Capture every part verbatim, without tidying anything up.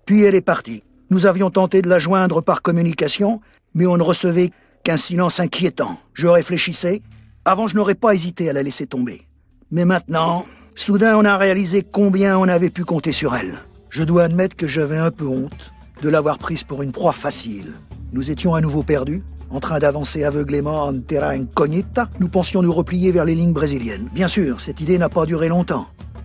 Puis elle est partie. Nous avions tenté de la joindre par communication, mais on ne recevait qu'un silence inquiétant. Je réfléchissais. Avant, je n'aurais pas hésité à la laisser tomber. Mais maintenant, soudain, on a réalisé combien on avait pu compter sur elle. Je dois admettre que j'avais un peu honte de l'avoir prise pour une proie facile. Nous étions à nouveau perdus, en train d'avancer aveuglément en terra incognita. Nous pensions nous replier vers les lignes brésiliennes. Bien sûr, cette idée n'a pas duré longtemps.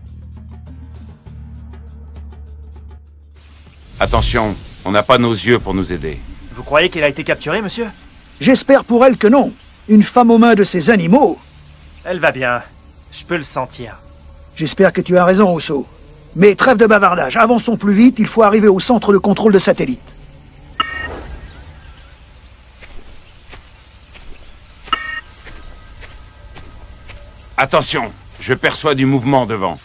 Attention, on n'a pas nos yeux pour nous aider. Vous croyez qu'elle a été capturée, monsieur? J'espère pour elle que non. Une femme aux mains de ces animaux. Elle va bien. Je peux le sentir. J'espère que tu as raison, Osso. Mais trêve de bavardage. Avançons plus vite, il faut arriver au centre de contrôle de satellite. Attention, je perçois du mouvement devant.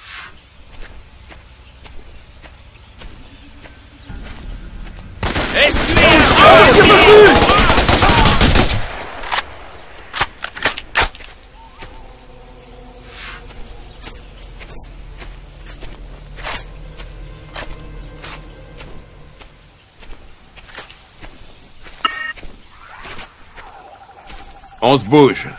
On se bouge.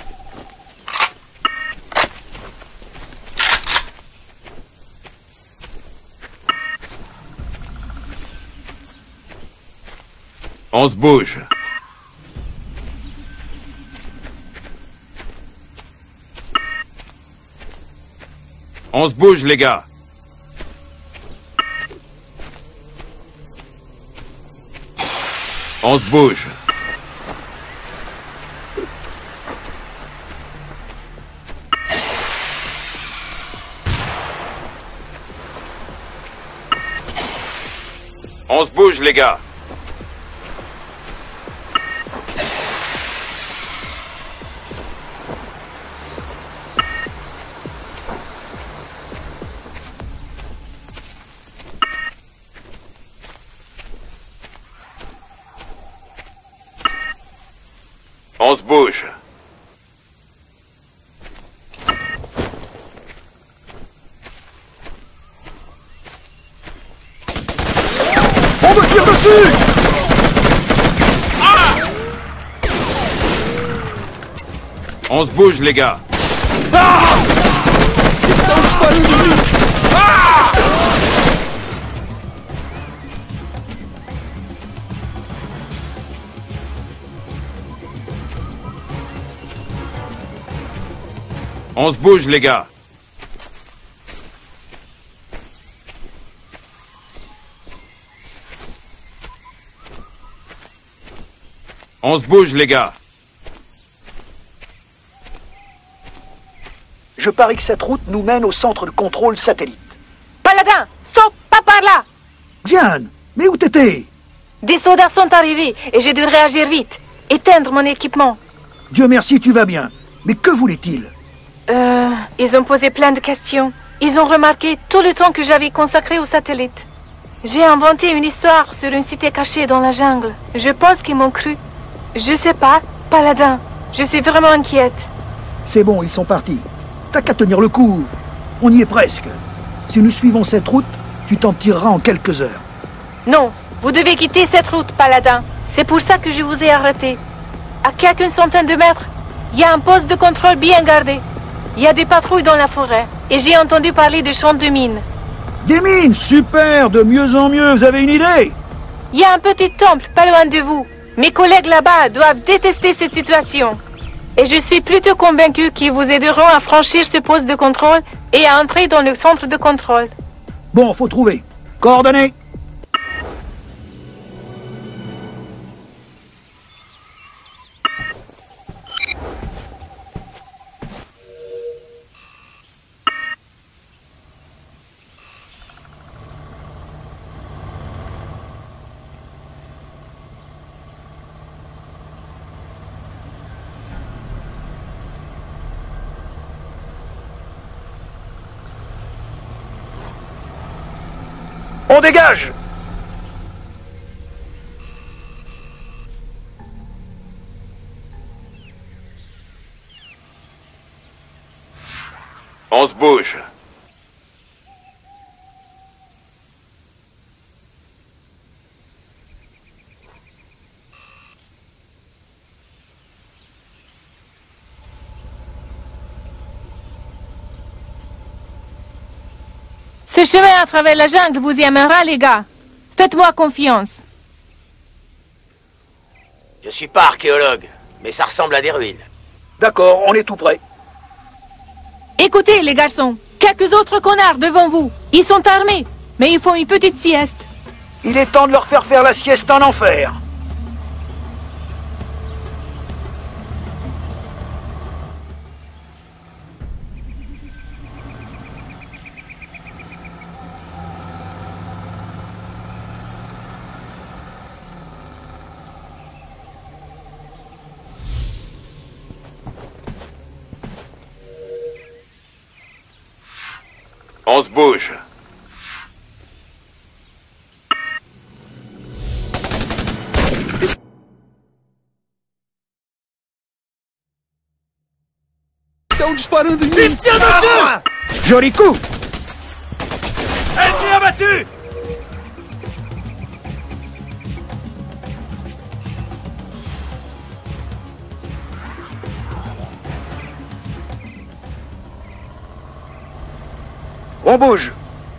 On se bouge. On se bouge, les gars. On se bouge. On se bouge, les gars. On se bouge. On me tire dessus! Ah! On se bouge, les gars. Ah! Estamos para o inimigo! Ah! On se bouge, les gars. On se bouge, les gars. Je parie que cette route nous mène au centre de contrôle satellite. Paladin, stop, pas par là! Diane, mais où t'étais? Des soldats sont arrivés et j'ai dû réagir vite. Éteindre mon équipement. Dieu merci, tu vas bien. Mais que voulaient-ils? Euh, ils ont posé plein de questions. Ils ont remarqué tout le temps que j'avais consacré au satellite. J'ai inventé une histoire sur une cité cachée dans la jungle. Je pense qu'ils m'ont cru. Je sais pas, Paladin. Je suis vraiment inquiète. C'est bon, ils sont partis. T'as qu'à tenir le coup. On y est presque. Si nous suivons cette route, tu t'en tireras en quelques heures. Non, vous devez quitter cette route, Paladin. C'est pour ça que je vous ai arrêté. À quelques centaines de mètres, il y a un poste de contrôle bien gardé. Il y a des patrouilles dans la forêt. Et j'ai entendu parler de champs de mines. Des mines, super, de mieux en mieux. Vous avez une idée? Il y a un petit temple pas loin de vous. Mes collègues là-bas doivent détester cette situation. Et je suis plutôt convaincu qu'ils vous aideront à franchir ce poste de contrôle et à entrer dans le centre de contrôle. Bon, faut trouver. Coordonnées. On dégage! On se bouge. Ce chemin à travers la jungle vous y amènera, les gars. Faites-moi confiance. Je suis pas archéologue, mais ça ressemble à des ruines. D'accord, on est tout prêt. Écoutez, les garçons. Quelques autres connards devant vous. Ils sont armés, mais ils font une petite sieste. Il est temps de leur faire faire la sieste en enfer. On se bouge. Estão disparando em mim! Joli coup! Ennemi abattu! On bouge.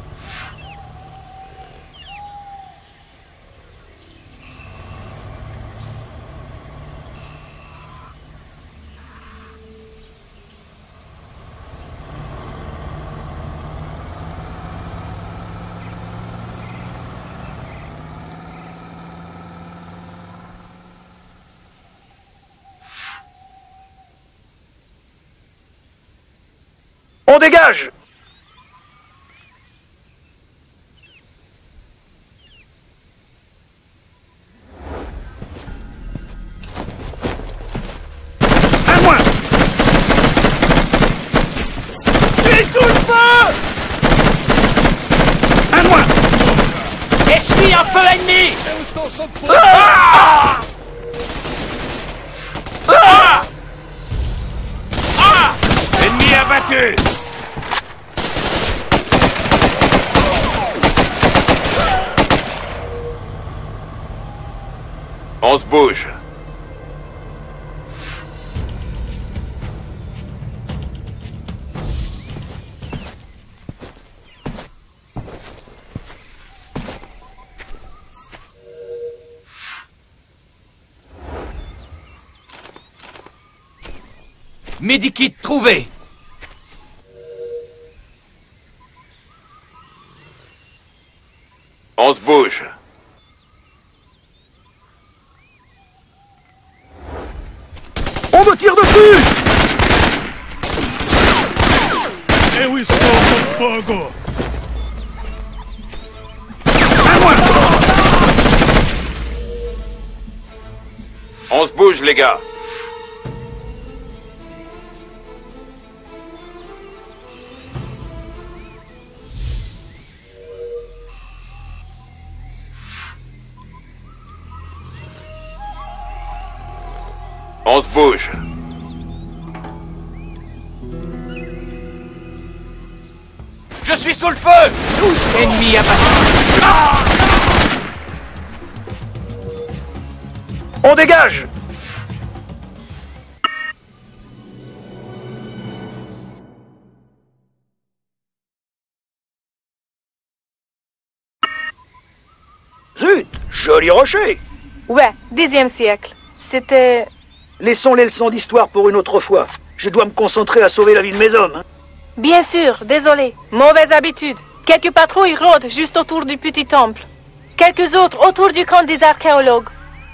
On dégage! À moi! Je suis sous le feu! À moi! Essuie un feu ennemi! Eu estou sob fogo! Ah! Ah! Ah! Ennemi abattu! On se bouge. Medikit trouvé! On se bouge. On me tire dessus! Eu estou sob fogo! À moi! On se bouge, les gars. On se bouge. Je suis sous le feu! Ennemi abattu! On dégage! Zut! Joli rocher! Ouais, dixième siècle. C'était... Laissons les leçons d'histoire pour une autre fois. Je dois me concentrer à sauver la vie de mes hommes. hein. Bien sûr, désolé. Mauvaise habitude. Quelques patrouilles rôdent juste autour du petit temple. Quelques autres autour du camp des archéologues.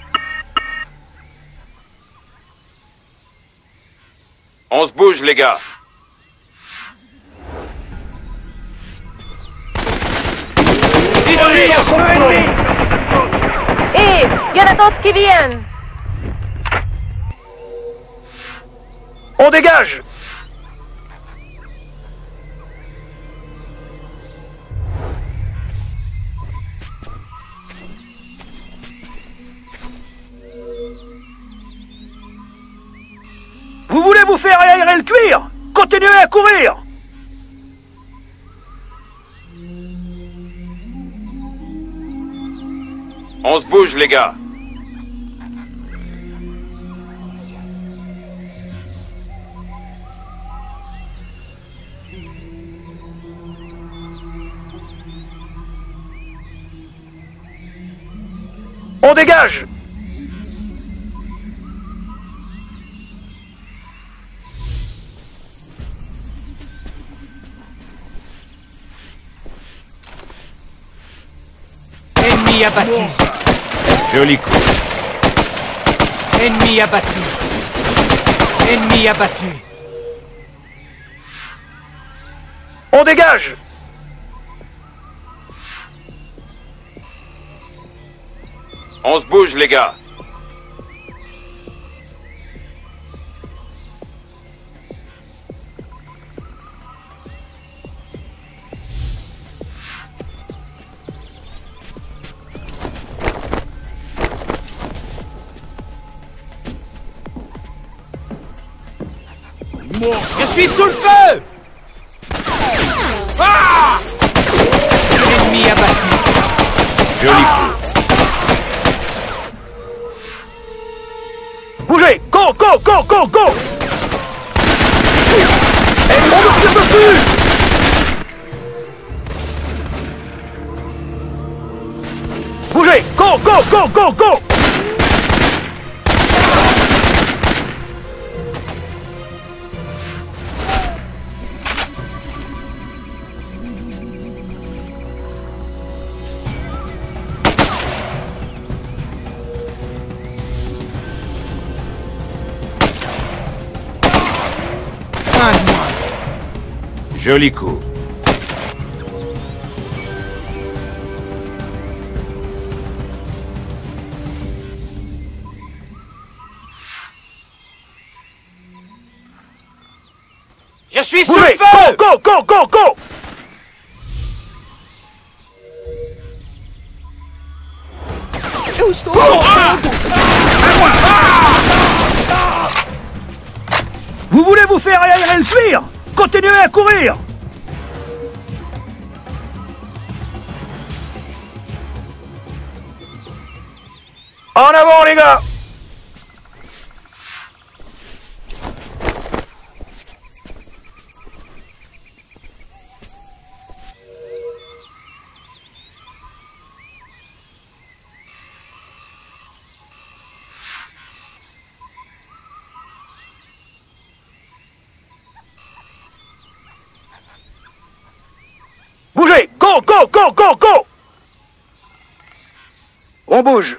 On se bouge, les gars. Ici, un feu ennemi! Hé, il y en a d'autres qui viennent. On dégage! Vous voulez vous faire aérer le cuir? Continuez à courir! On se bouge, les gars. On dégage! Ennemi abattu. Joli coup. Ennemi abattu. Ennemi abattu. On dégage! On se bouge, les gars. Je suis sous le feu! Ah! Ennemi abattu. Joli coup. Bougez! Go, go, go, go, go! Et on me tire dessus! Bougez! Go, go, go, go, go! Un de moi. Joli coup. Je suis sous Bougez! le feu! Go, go, go, go, go! Eu estou sob fogo! Vous voulez vous faire aérer le cuir? Continuez à courir! En avant, les gars! Bougez! Go, go, go, go, go! On bouge.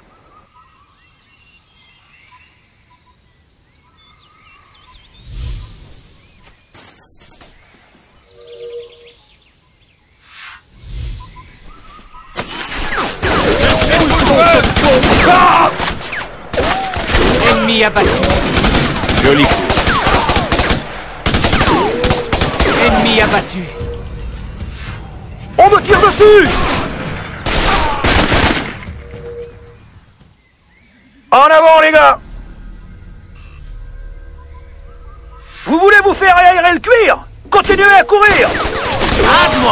Ah! Ennemi abattu. Joli coup. Ennemi abattu. On me tire dessus! En avant, les gars! Vous voulez vous faire aérer le cuir? Continuez à courir! Un de moi.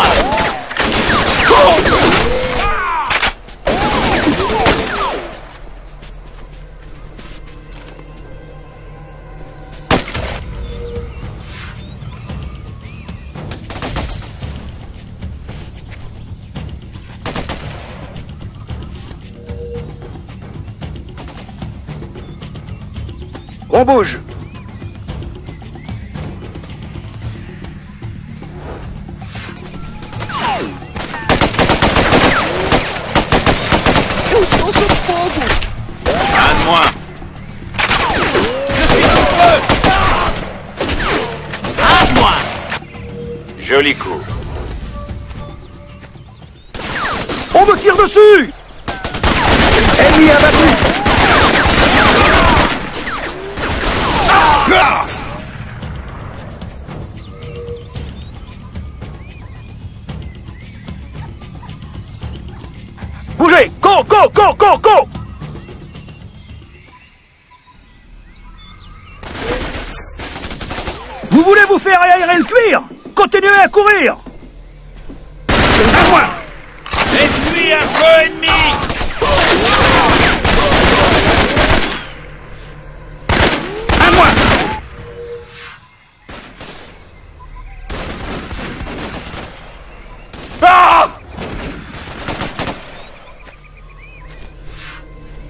On bouge. Eu estou sob fogo! Un de moins. Je suis sous le feu. Un de moi. Joli coup. On me tire dessus! Ennemi abattu! Bougez! Go, go, go, go, go! Vous voulez vous faire aérer le cuir? Continuez à courir! À moi! Essuie un feu ennemi. À moi! Ah!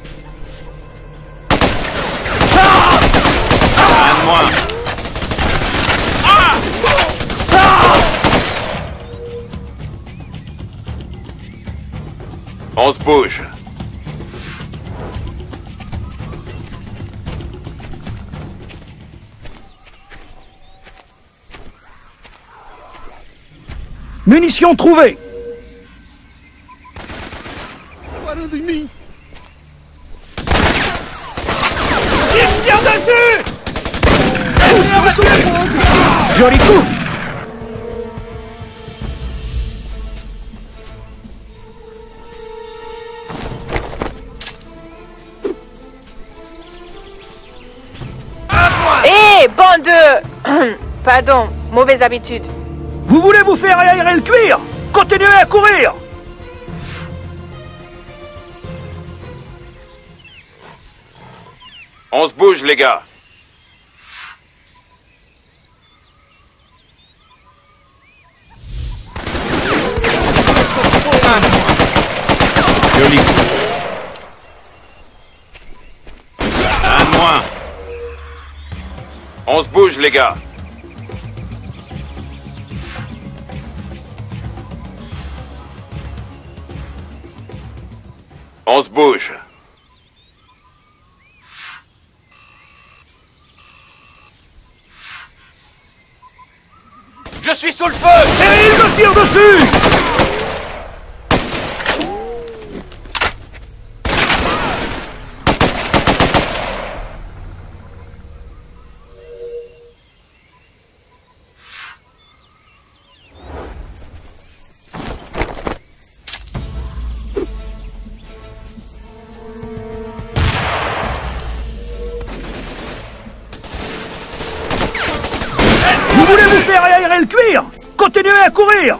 On se bouge. Munitions trouvées. Parando em mim! Il tire dessus! Eu estou sob fogo! Joli coup. Hé, bande de... Pardon, mauvaise habitude. Vous voulez vous faire aérer le cuir? Continuez à courir. On se bouge, les gars. Joli coup. Un de moins. On se bouge, les gars. On se bouge. Je suis sous le feu! Et il me tire dessus. Vous voulez vous faire aérer le cuir? Continuez à courir.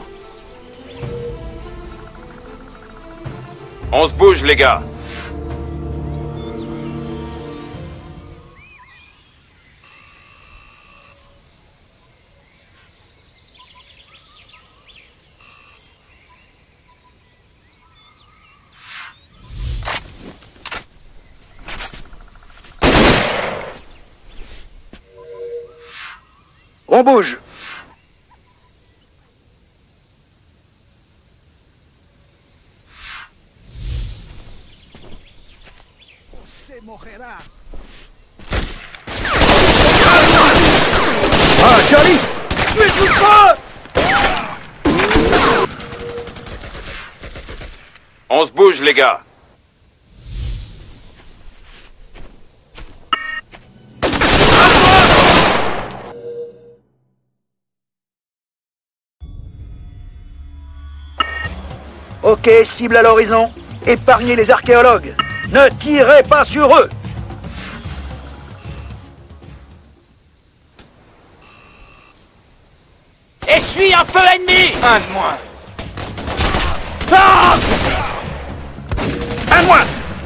On se bouge, les gars. On bouge. Você morrerá! Ah, Charlie. Je suis sous le feu! On se bouge, les gars. Ok, cible à l'horizon. Épargnez les archéologues. Ne tirez pas sur eux. Essuie un feu ennemi! Un de moins. Ah! Un moins.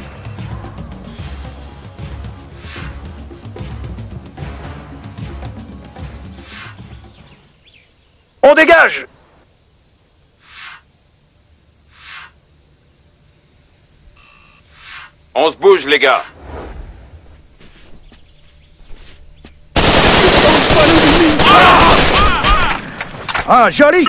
On dégage. On se bouge, les gars. Estão disparando em mim! Ah, joli.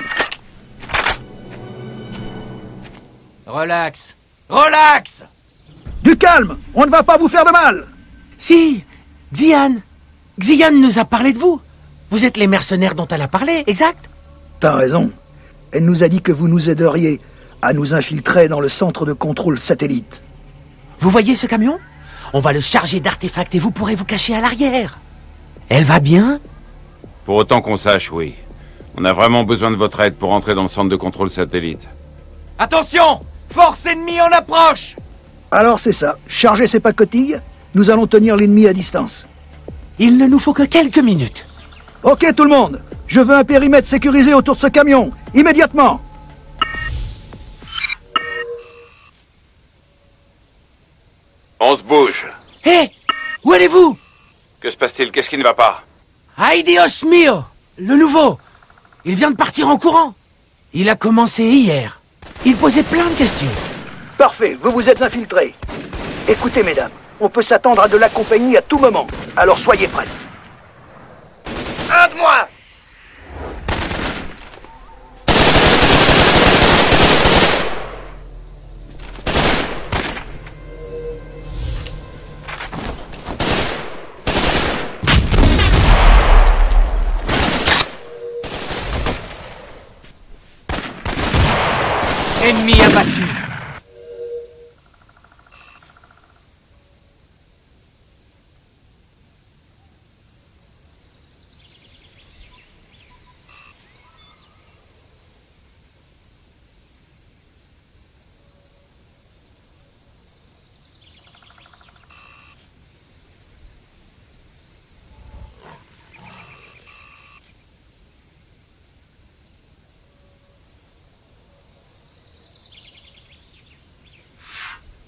Relax. Relax. Du calme. On ne va pas vous faire de mal. Si, Xian. Xian nous a parlé de vous. Vous êtes les mercenaires dont elle a parlé, exact? T'as raison. Elle nous a dit que vous nous aideriez à nous infiltrer dans le centre de contrôle satellite. Vous voyez ce camion? On va le charger d'artefacts et vous pourrez vous cacher à l'arrière. Elle va bien? Pour autant qu'on sache, oui. On a vraiment besoin de votre aide pour entrer dans le centre de contrôle satellite. Attention! Force ennemie en approche! Alors c'est ça. Chargez ces pacotilles. Nous allons tenir l'ennemi à distance. Il ne nous faut que quelques minutes. Ok tout le monde. Je veux un périmètre sécurisé autour de ce camion. Immédiatement. On se bouge. Hé! Où allez-vous? Que se passe-t-il? Qu'est-ce qui ne va pas? Ay Dios mio! Le nouveau! Il vient de partir en courant. Il a commencé hier. Il posait plein de questions. Parfait, vous vous êtes infiltrés. Écoutez mesdames, on peut s'attendre à de la compagnie à tout moment. Alors soyez prêts. Un de moins!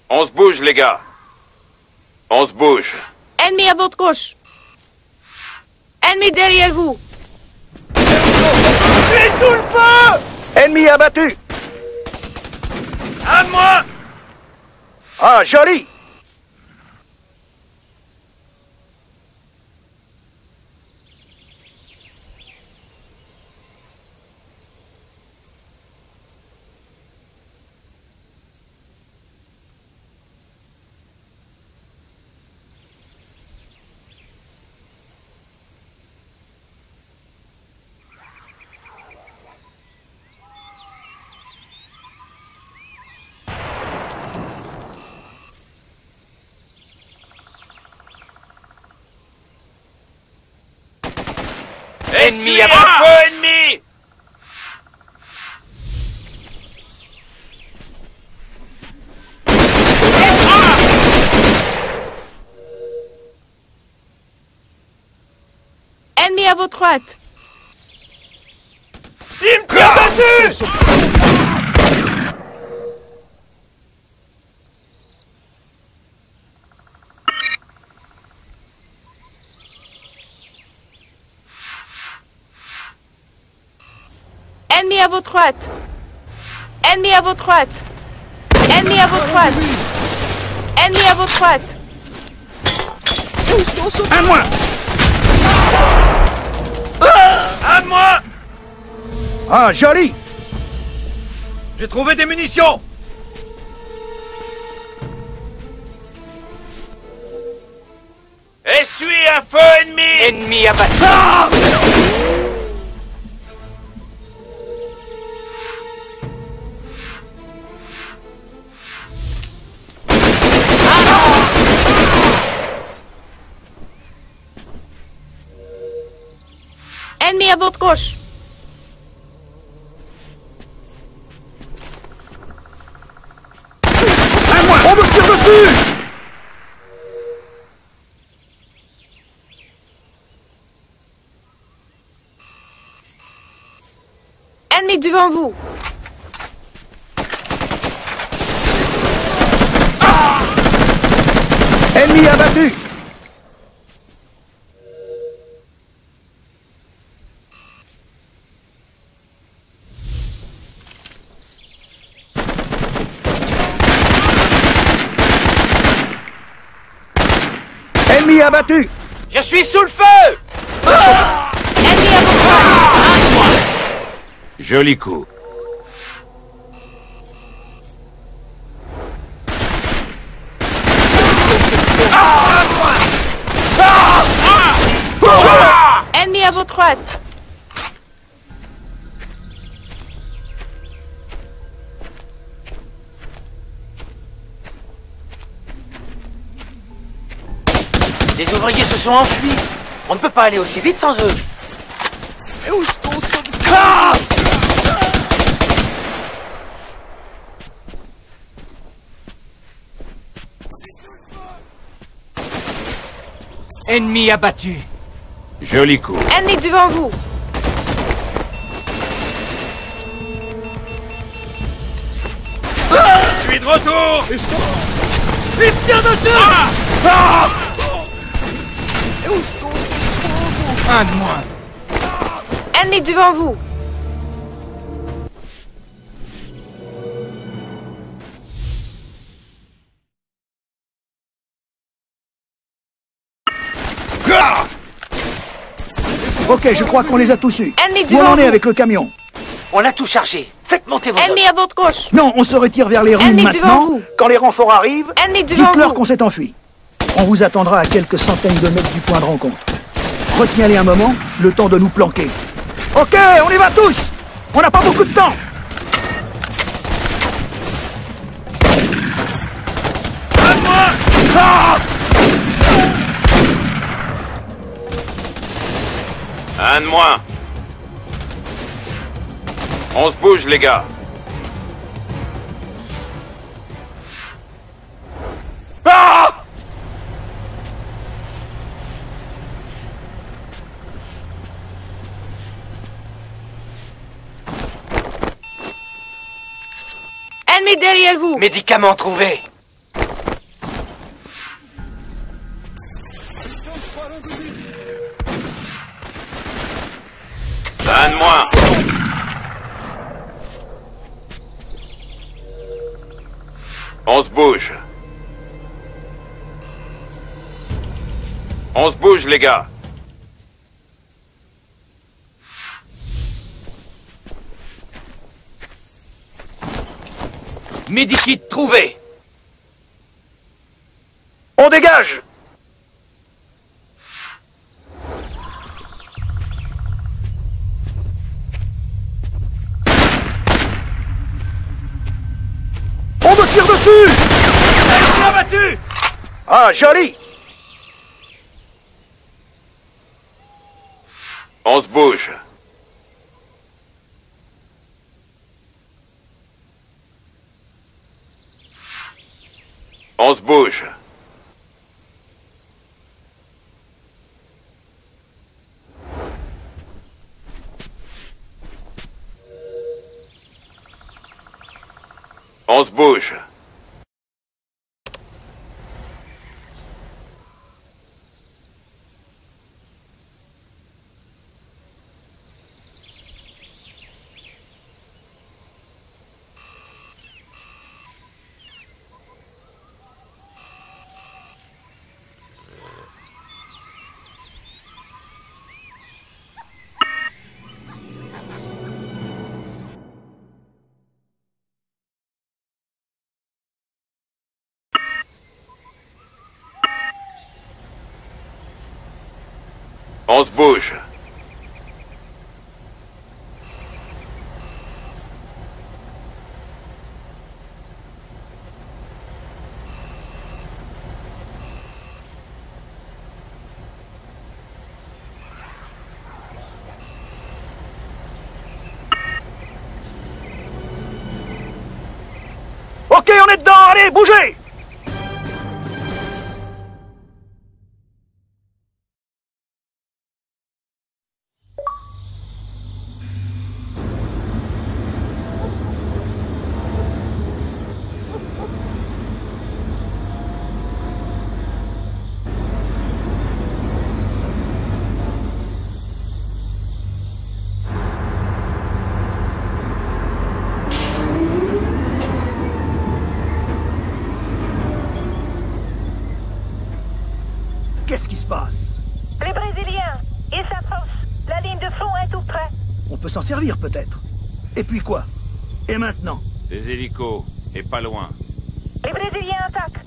On se bouge, les gars. On se bouge. Ennemi à votre gauche. Ennemi derrière vous. Tuez tout le feu! Ennemi abattu! Un de moi! Ah, joli! Ennemi à votre feu, ennemi! Ennemi à votre droite. Il me tire dessus! Ennemi à votre droite. Ennemi à votre droite. Ennemi à votre droite. Ennemi à votre droite. Eu estou sob... Un de moins! Un de moi! Ah, joli! J'ai trouvé des munitions! Essuie un feu ennemi! Ennemi abattu! Ah! Ennemi à votre gauche. Un de moins! On me tire dessus! Ennemi devant vous. Ennemi abattu! Ennemi abattu! Je suis sous le feu! Ennemi à votre droite. Joli coup. Ennemi à votre droite. Les ouvriers se sont enfuis. On ne peut pas aller aussi vite sans eux. Eu estou sob... Ennemi abattu. Joli coup. Ennemi devant vous. Je suis de retour! Estou... Il me tire dessus! Eu estou sob fogo! Un de moins. Ennemi devant vous. Ok, je crois qu'on les a tous eus. Ennemi Où on devant en est vous. avec le camion? On a tout chargé. Faites monter vos Ennemi hommes. à votre gauche. Non, on se retire vers les ruines Ennemi devant maintenant. vous. Quand les renforts arrivent, Ennemi devant dites-leur vous. qu'on s'est enfui. On vous attendra à quelques centaines de mètres du point de rencontre. Retiens-les un moment, le temps de nous planquer. Ok, on y va tous! On n'a pas beaucoup de temps! Un de moins. On se bouge, les gars. Ah! Ennemi derrière vous. Médicaments trouvés. Un de moins. On se bouge. On se bouge, les gars. Medikit trouvé. On dégage! On me tire dessus! Elle est abattue. Ah, joli! On se bouge. On se bouge. On se bouge. On se bouge. Ok, on est dedans, allez, bougez! Qu'est-ce qui se passe? Les Brésiliens, ils s'approchent. La ligne de front est tout près. On peut s'en servir peut-être. Et puis quoi? Et maintenant? Des hélicos, et pas loin. Les Brésiliens attaquent.